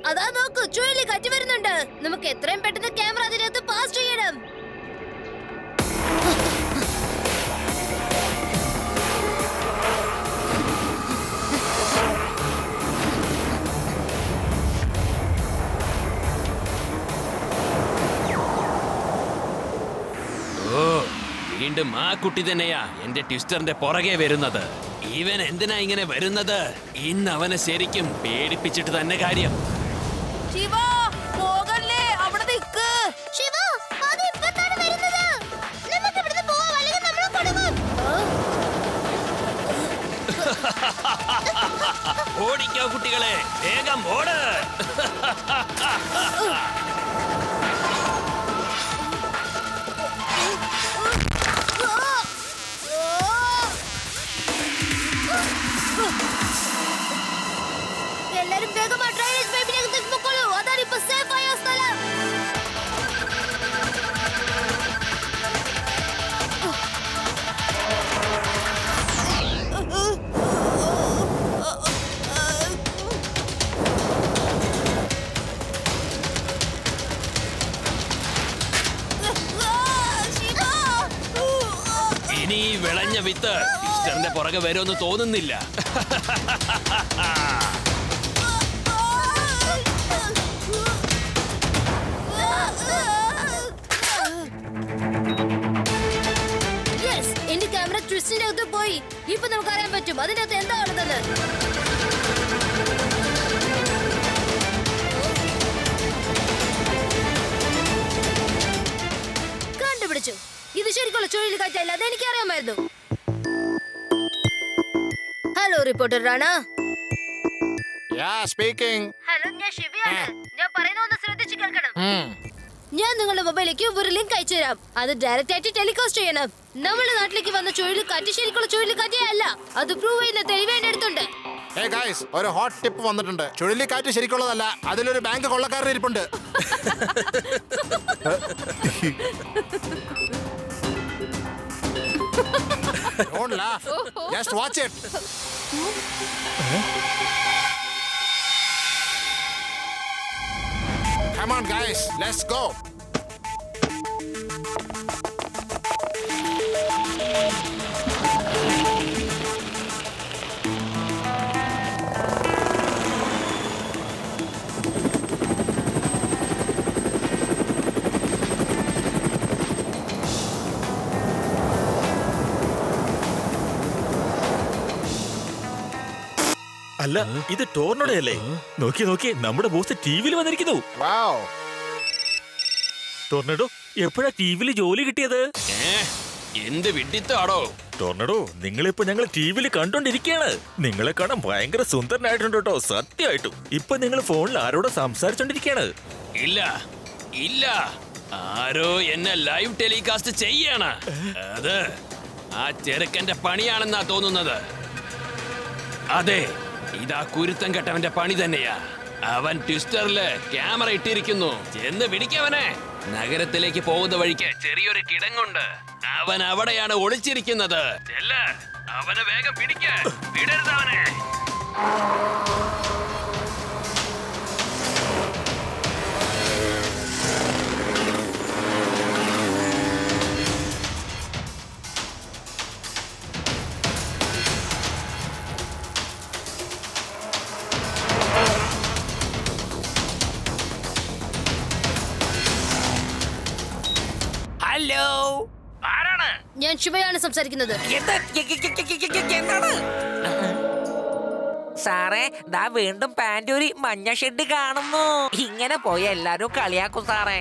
അതാ നോക്കൂ, ചുഴലിക്കാറ്റ് വരുന്നുണ്ട്. നമുക്ക് എത്രയും പെട്ടെന്ന് ക്യാമറ അതിനകത്ത് പാസ് ചെയ്യണം. വീണ്ടും ആ കുട്ടി തന്നെയാ എന്റെ ട്വിസ്റ്ററിന്റെ പുറകെ വരുന്നത്. ഇവൻ എന്തിനാ ഇങ്ങനെ വരുന്നത്? ഇന്ന് അവനെ ശരിക്കും പേടിപ്പിച്ചിട്ട് തന്നെ കാര്യം. ഓടിക്കോ കുട്ടികളെ, വേഗം ഓട്. എല്ലാരും വേഗം ഡ്രൈനേജ് പൈപ്പിനകത്തേക്ക് പൊക്കോളൂ. അതാണ് ഇപ്പൊ സേഫ് ആയ സ്ഥലം. ഇനി വിളഞ്ഞ വിത്ത് ട്വിസ്റ്ററിന്റെ പുറകെ വരുമെന്ന് തോന്നുന്നില്ല. എന്റെ ക്യാമറ ട്വിസ്റ്റിന്റെ അകത്ത് പോയി. ഇപ്പൊ നമുക്ക് അറിയാൻ പറ്റും അതിനകത്ത് എന്താ ഉള്ളതെന്ന്. കണ്ടുപിടിച്ചു. ഇത് ശരിക്കുള്ള ചുഴലിക്കാറ്റല്ല, അത് എനിക്കറിയാമായിരുന്നു. Hello, reporter Rana. ഹലോ, ഞാൻ ശിവയാണ്. ഞാൻ പറയുന്ന ഒന്ന് ശ്രദ്ധിച്ചു കേൾക്കണം. ഞാൻ നിങ്ങളുടെ മൊബൈലിലേക്ക് ഒരു ലിങ്ക് അയച്ചു തരാം. അത് ഡയറക്റ്റ് ആയിട്ട് ടെലികാസ്റ്റ് ചെയ്യണം. നമ്മുടെ നാട്ടിലേക്ക് വന്ന ചുഴലിക്കാറ്റ് ശരിക്കുള്ള ചുഴലിക്കാറ്റേ അല്ല. അത് പ്രൂവ് ചെയ്യുന്ന തെളിവ് എന്റെ അടുത്തുണ്ട്. ഒരു ഹോട്ട് ടിപ്പ് വന്നിട്ടുണ്ട്. ചുഴലിക്കാറ്റ് ശരിക്കുള്ളതല്ല, അതിലൊരു ബാങ്ക് കൊള്ളക്കാരൻ ഇരിപ്പുണ്ട്. Don't laugh. Just watch it. Come on, guys. Let's go. അല്ല, ഇത് ടോർണഡോയല്ലേ? നോക്കി നമ്മുടെ ബോസ് ടിവിയിൽ വന്നിരിക്കുന്നു. ടോർണഡോ, എപ്പോഴാ ടിവിയിൽ ജോലി കിട്ടിയത്? എന്ത് വിഡിത്താടോ ടോർണഡോ, നിങ്ങളിപ്പോ ഞങ്ങൾ ടിവിയിൽ കണ്ടോണ്ടിരിക്കുകയാണ്. നിങ്ങളെ കാണാൻ ഭയങ്കര സുന്ദരനായിട്ടുണ്ട് കേട്ടോ, സത്യമായിട്ടും. ഇപ്പൊ നിങ്ങൾ ഫോണിൽ ആരോടോ സംസാരിച്ചോണ്ടിരിക്കുകയാണ്. ഇല്ല, ആരോ എന്നെ ലൈവ് ടെലികാസ്റ്റ് ചെയ്യാണ്. അത് ആ ചെറുക്കന്റെ പണിയാണെന്നാ തോന്നുന്നത്. അതെ, ഇതാ കുരുത്തം കെട്ടവന്റെ പണി തന്നെയാ. അവൻ ട്വിസ്റ്ററില് ക്യാമറ ഇട്ടിരിക്കുന്നു. ചെന്ന് പിടിക്കവനെ. നഗരത്തിലേക്ക് പോകുന്ന വഴിക്ക് ചെറിയൊരു കിടങ്ങുണ്ട്. അവൻ അവിടെയാണ് ഒളിച്ചിരിക്കുന്നത്. ചെല്ല്, അവനെ വേഗം പിടിക്ക. വിടരുത് അവനെ. ഹലോ, ആരാണ്? ഞാൻ ശിവയാണ് സംസാരിക്കുന്നത്. എന്താണ് സാറേ? ദാ വീണ്ടും പാൻറ്റൂരി മഞ്ഞ ഷെഡ് കാണുന്നു. ഇങ്ങനെ പോയി എല്ലാരും കളിയാക്കും സാറേ.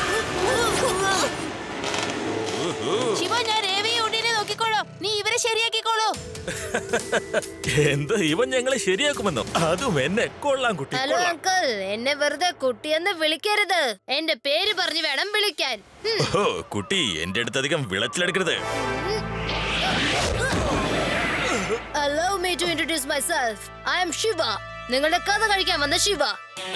ശിവ, ഞാൻ രേവയെ ഉടനെ നോക്കിക്കോളൂ. നീ ഇവരെ ശരിയാക്കി എന്താ ഇവൻ ഞങ്ങളെ ശരിയാക്കുമെന്നോ? അതും എന്നെ കൊള്ളാം കുട്ടി. ഹലോ അങ്കിൾ, എന്നെ വെറുതെ കുട്ടിയെന്ന് വിളിക്കരുത്. എന്റെ പേര് പറഞ്ഞു വേണം വിളിക്കാൻ. ഓ കുട്ടി, എന്റെ അടുത്ത് അധികം വിളച്ചിലെടുക്കരുത്. Allow me to introduce myself. I am Shiva. നിങ്ങളുടെ കഥ കഴിക്കാൻ വന്ന ശിവ.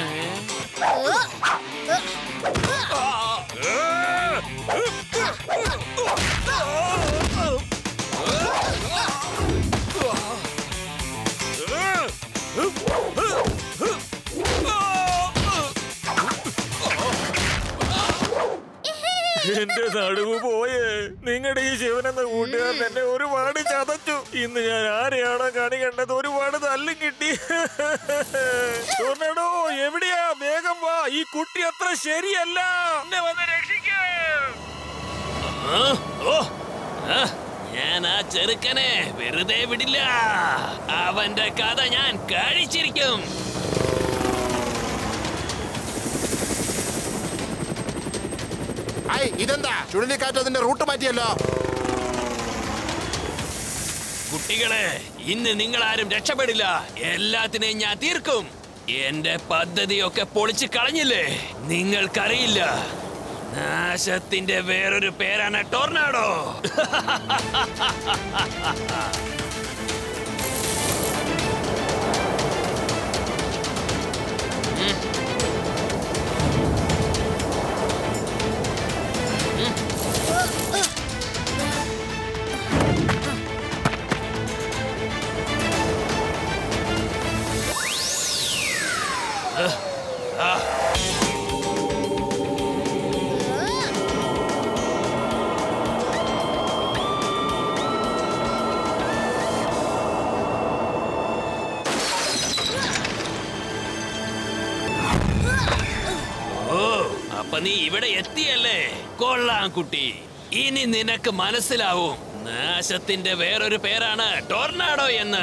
എന്റെ നടുവ് പോയേ. നിങ്ങളുടെ ഈ ശിവനെന്ന കൂട്ടുകാരൻ എന്നെ ഒരുപാട് ചതച്ചു. ഇന്ന് ഞാൻ ആരെയാണോ കണി കണ്ടത്, ഒരുപാട് തല്ലും കിട്ടി. ടോർണേഡോ എവിടെയാ? വേഗം വാ, ഈ കുട്ടി അത്ര ശരിയല്ല. എന്നെ വന്ന് രക്ഷിക്കേ. ഞാൻ ആ ചെറുക്കനെ വെറുതെ വിടില്ല. അവന്റെ കഥ ഞാൻ കഴിച്ചിരിക്കും. ഇതെന്താ? ചുഴലിക്കാറ്റ് അതിന്റെ റൂട്ട് മാറ്റിയല്ലോ. കുട്ടികളെ, ഇന്ന് നിങ്ങളാരും രക്ഷപ്പെടില്ല. എല്ലാത്തിനെയും ഞാൻ തീർക്കും. എന്റെ പദ്ധതിയൊക്കെ പൊളിച്ചു കളഞ്ഞില്ലേ? നിങ്ങൾക്കറിയില്ല, നാശത്തിന്റെ വേറൊരു പേരാണ് ടോർണാഡോ. അപ്പൊ നീ ഇവിടെ എത്തിയല്ലേ? കൊള്ളാം കുട്ടി. ഇനി നിനക്ക് മനസ്സിലാവും നാശത്തിന്റെ വേറൊരു പേരാണ് ടോർണാഡോ എന്ന്.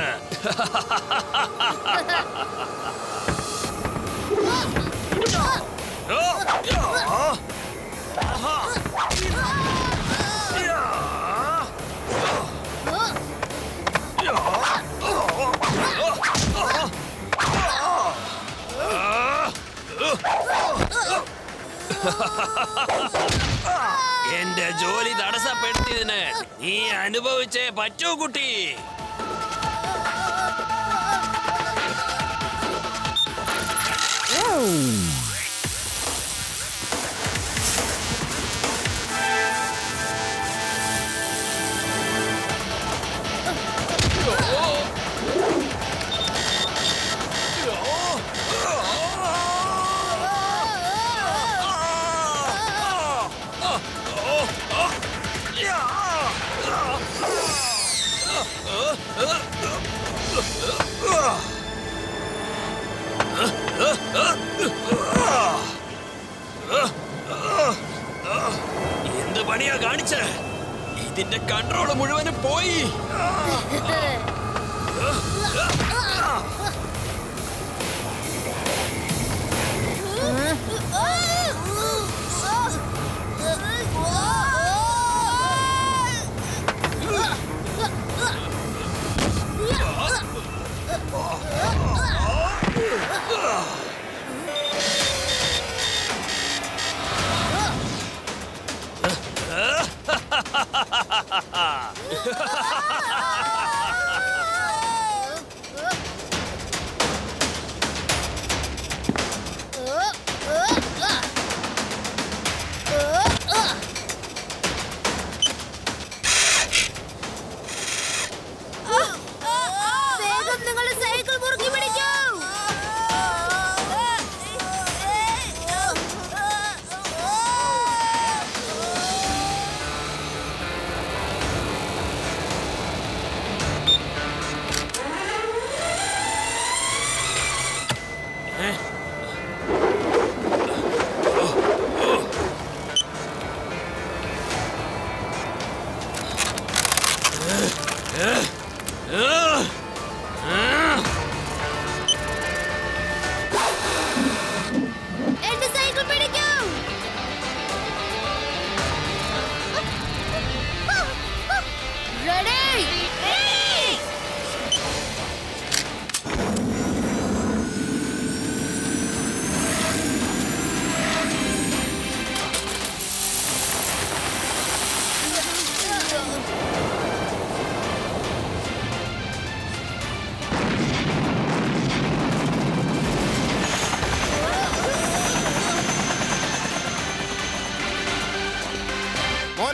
എന്റെ ജോലി തടസ്സപ്പെടുത്തിയതിന് നീ അനുഭവിച്ചേ പറ്റൂ കുട്ടി. എന്ത് പണിയാ കാണിച്ച? ഇതിന്റെ കൺട്രോള് മുഴുവനും പോയി.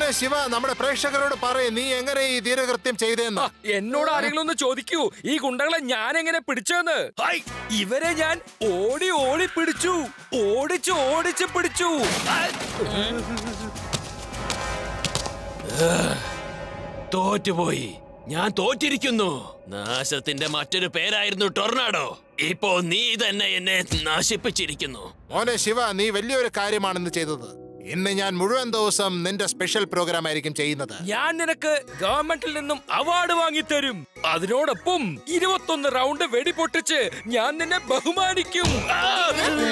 മോനെ ശിവ, നമ്മുടെ പ്രേക്ഷകരോട് പറയും നീ എങ്ങനെ ഈ ധീരകൃത്യം ചെയ്തേന്ന്. എന്നോട് ആരെങ്കിലും ഒന്ന് ചോദിക്കൂ, ഈ ഗുണ്ടകളെ ഞാൻ എങ്ങനെ പിടിച്ചെന്ന്. ഇവരെ ഞാൻ ഓടി ഓടി പിടിച്ചു, ഓടിച്ച് പിടിച്ചു. തോറ്റുപോയി. ഞാൻ തോറ്റിരിക്കുന്നു. നാശത്തിന്റെ മറ്റൊരു പേരായിരുന്നു ടൊർണാഡോ. ഇപ്പോ നീ തന്നെ എന്നെ നശിപ്പിച്ചിരിക്കുന്നു. മോനെ ശിവ, നീ വലിയൊരു കാര്യമാണെന്ന് ചെയ്തത്. ഇന്ന് ഞാൻ മുഴുവൻ ദിവസം നിന്റെ സ്പെഷ്യൽ പ്രോഗ്രാം ആയിരിക്കും ചെയ്യുന്നത്. ഞാൻ നിനക്ക് ഗവൺമെന്റിൽ നിന്നും അവാർഡ് വാങ്ങിത്തരും. അതിനോടൊപ്പം 21 റൗണ്ട് വെടിപൊട്ടിച്ച് ഞാൻ നിന്നെ ബഹുമാനിക്കും.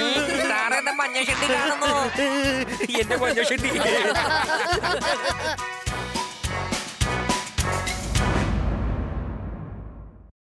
സാറേ, എന്റെ മഞ്ഞ ഷെഡ് കാണുന്നു. എന്റെ മഞ്ഞ ഷെഡ്.